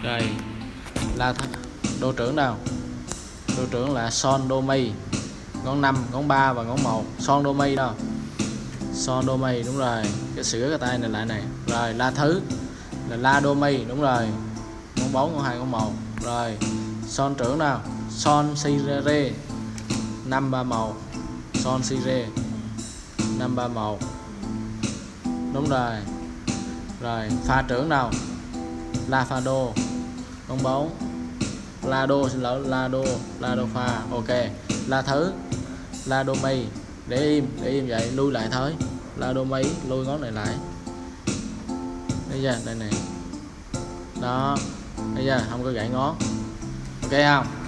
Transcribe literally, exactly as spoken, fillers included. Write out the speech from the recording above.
Rồi là đô trưởng nào? Đô trưởng là son đô mi, ngón năm, ngón ba và ngón một. Son đô mi đâu? Son đô mi, đúng rồi. Cái sửa cái tay này lại này. Rồi la thứ là la đô mi, đúng rồi. Ngón bốn, ngón hai, ngón một. Rồi son trưởng nào? Son si re, năm ba một. Son si re, năm ba một, đúng rồi. Rồi pha trưởng nào? La pha đô, ngón bốn. La đô, xin lỗi, la đô, la đô pha. Ok. La thứ la đô mi, để im, để im vậy, lui lại thôi. La đô mi, lui ngón này lại. Thấy chưa? Đây này. Đó. Thấy chưa? Không có gãy ngón. Ok không?